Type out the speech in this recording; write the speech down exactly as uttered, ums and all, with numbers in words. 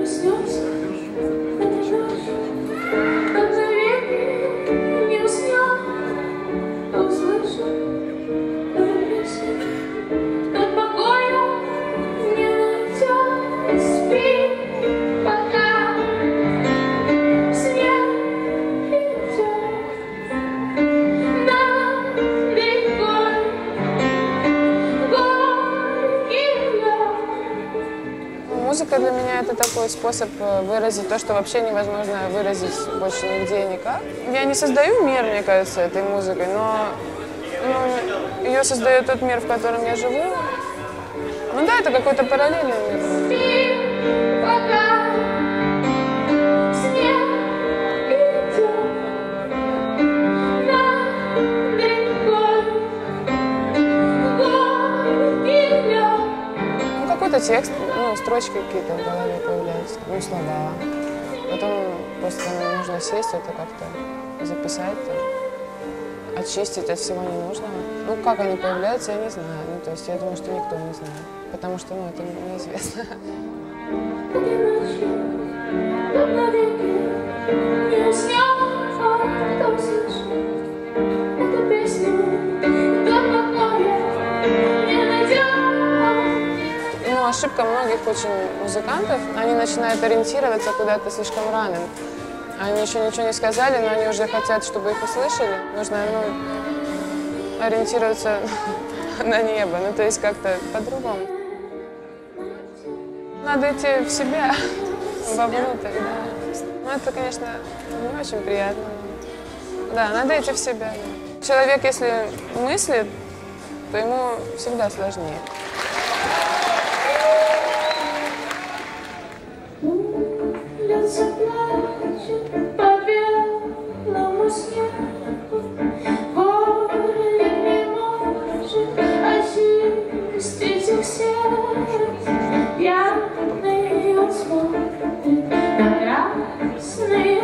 Музыка для меня это такой способ выразить то, что вообще невозможно выразить больше нигде и никак. Я не создаю мир, мне кажется, этой музыкой, но ну, ее создает тот мир, в котором я живу. Ну да, это какой-то параллельный мир. Какой-то текст, ну, строчки какие-то в голове появляются, ну, слова. Потом просто нужно сесть, это как-то записать, там, очистить от всего ненужного. Ну, как они появляются, я не знаю. Ну, то есть я думаю, что никто не знает, потому что, ну, это неизвестно. Ошибка многих очень музыкантов, они начинают ориентироваться куда-то слишком рано. Они еще ничего не сказали, но они уже хотят, чтобы их услышали. Нужно, ну, ориентироваться на небо, ну, то есть как-то по-другому. Надо идти в себя, вовнутрь, да. Ну, это, конечно, не очень приятно. Да, надо идти в себя. Человек, если мыслит, то ему всегда сложнее. Улица плачет по белому снегу, город не может очистить их сердце. Пьяный он смотрит на красный